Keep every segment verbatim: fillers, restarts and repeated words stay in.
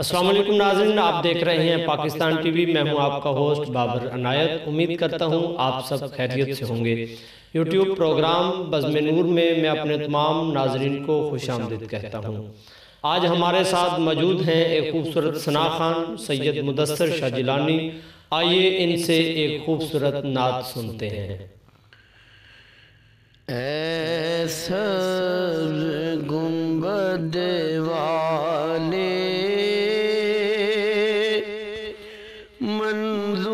السلام علیکم ناظرین، آپ دیکھ رہے ہیں پاکستان ٹی وی۔ میں ہوں آپ کا ہوسٹ بابر عنایت۔ امید کرتا ہوں آپ سب خیریت سے ہوں گے۔ یوٹیوب پروگرام بزم نور میں میں اپنے تمام ناظرین کو خوش آمدید کہتا ہوں۔ آج ہمارے ساتھ موجود ہیں ایک خوبصورت ثنا خوان سید مدثر شاہ جیلانی۔ آئیے ان سے ایک خوبصورت نعت سنتے ہیں۔ اے سر گنبد والے منظور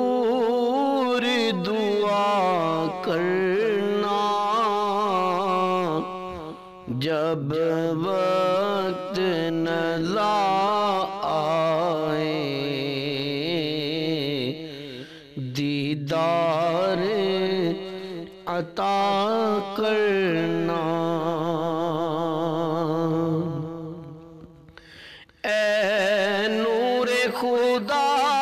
دعا کرنا، جب وقت نزا آئے دیدار عطا کرنا۔ اے نور خدا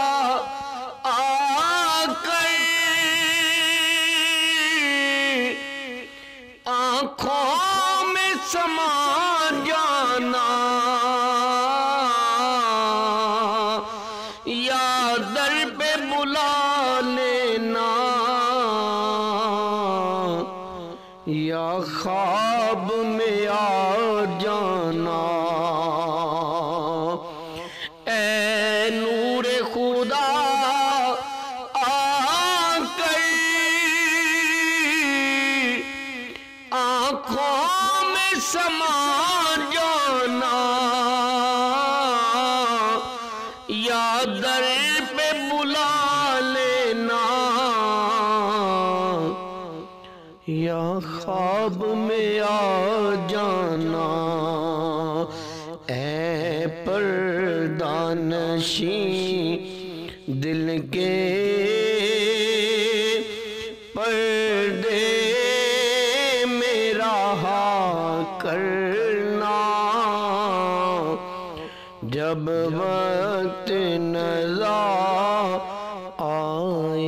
آ کر آنکھوں میں سما جانا، یا در پہ بلا لینا، یا خواب میں آ جانا۔ اے نور خدا آ کر آنکھوں میں سما جانا، یا در پہ بلا لینا، یا خواب میں آ جانا۔ اے پردہ نشین دل کے پردے میں رہا کرنا، جب وقت نزا آئے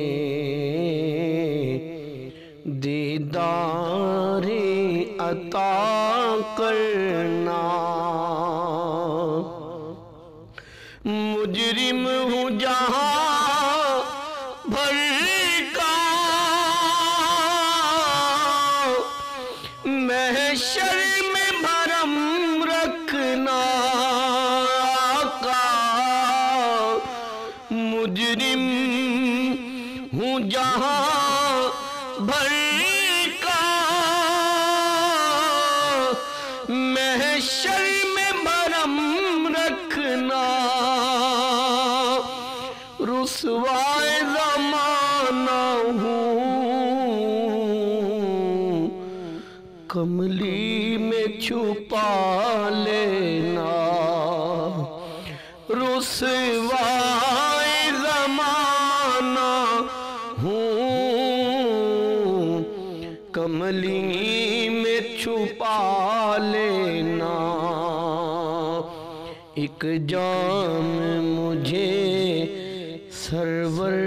دیدار عطا کرنا۔ مجرم ہوں جہاں بھر کا، محشر میں بھرم رکھنا آقا۔ مجرم ہوں جہاں بھر کا، محشر میں بھرم رکھنا، رسوائے زمانہ ہوں کملی میں چھپا لینا، رسوائے زمانہ ہوں کملی میں چھپا لینا۔ ایک جام مجھے سرور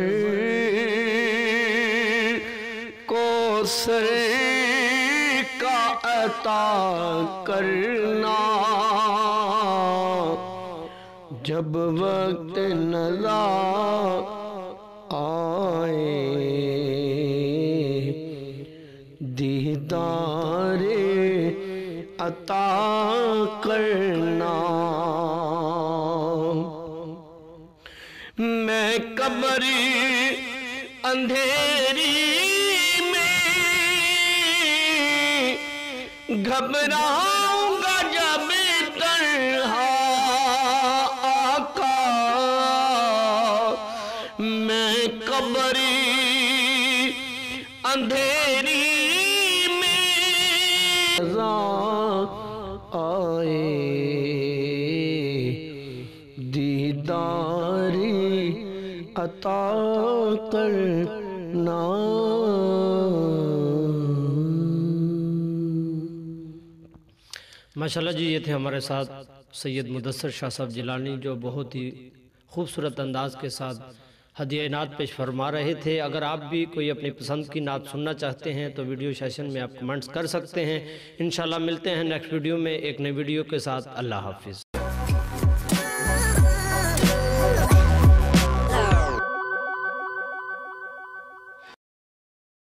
کوثر کا عطا کرنا، جب وقت نزا آئے دیدار عطا کرنا۔ میں قبر اندھیری میں گھبراؤں گا جب تنہا آقا، میں قبر اندھیری میں نزا آئے دیدار عطا کرنا۔ ماشاءاللہ جی، یہ تھے ہمارے ساتھ سید مدثر شاہ صاحب جیلانی، جو بہت ہی خوبصورت انداز کے ساتھ ہدیہ نعت پیش فرما رہے تھے۔ اگر آپ بھی کوئی اپنی پسند کی نعت سننا چاہتے ہیں تو ویڈیو سیشن میں آپ کمنٹس کر سکتے ہیں۔ انشاءاللہ ملتے ہیں نیکسٹ ویڈیو میں ایک نئی ویڈیو کے ساتھ۔ اللہ حافظ۔